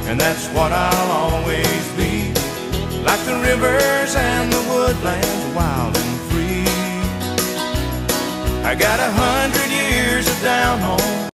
and that's what I'll always be. Like the rivers and the woodlands, wild and free. I got 100 years of down home